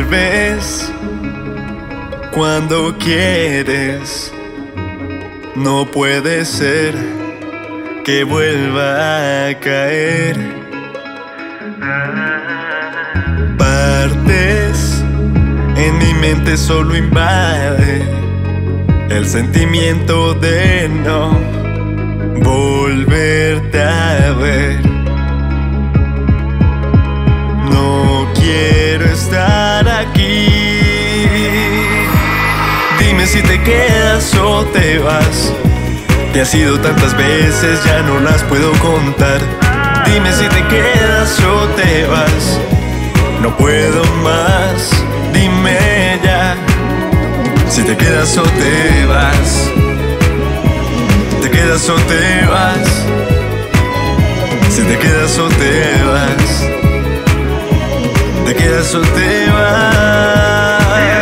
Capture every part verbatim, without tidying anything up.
vuelves cuando quieres. No puede ser que vuelva a caer. Partes en mi mente solo invade el sentimiento de no volverte a ver. No quiero estar aquí. Dime si te quedas o te vas. Te has ido tantas veces, ya no las puedo contar. Dime si te quedas o te vas. No puedo más, dime ya. Si te quedas o te vas. Te quedas o te vas. Si te quedas o te vas. Te quedas o te vas.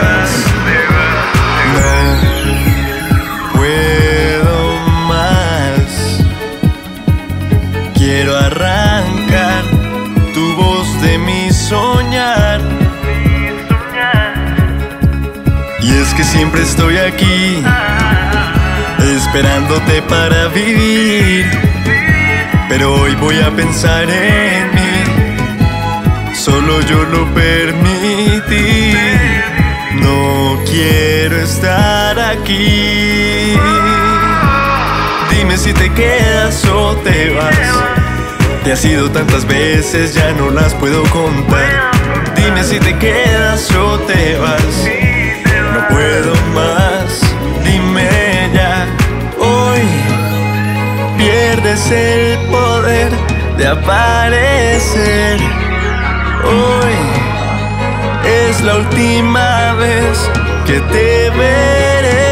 No puedo más. Quiero arrancar tu voz de mi soñar. Y es que siempre estoy aquí, esperándote para vivir. Pero hoy voy a pensar en mí, solo yo lo permití. No quiero estar aquí. Dime si te quedas o te vas. Te has ido tantas veces, ya no las puedo contar. Dime si te quedas o te vas. No puedo más, dime ya. Hoy pierdes el poder de aparecer. Hoy es la última vez que te veré.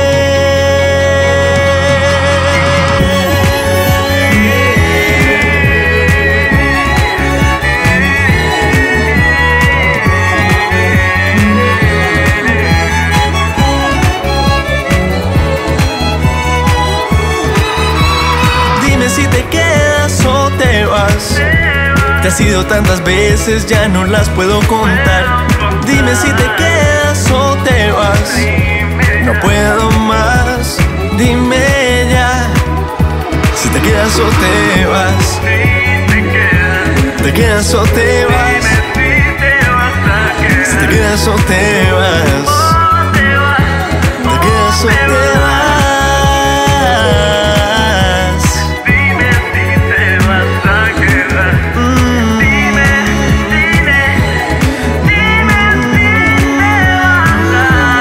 Si te quedas o te vas. Te has ido tantas veces, ya no las puedo contar. Dime si te quedas o te vas. No puedo más, dime ya. Si te quedas o te vas. Te quedas o te vas. Si te quedas o te vas. Te quedas o te vas.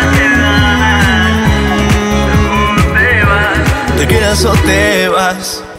Te quedas o te vas.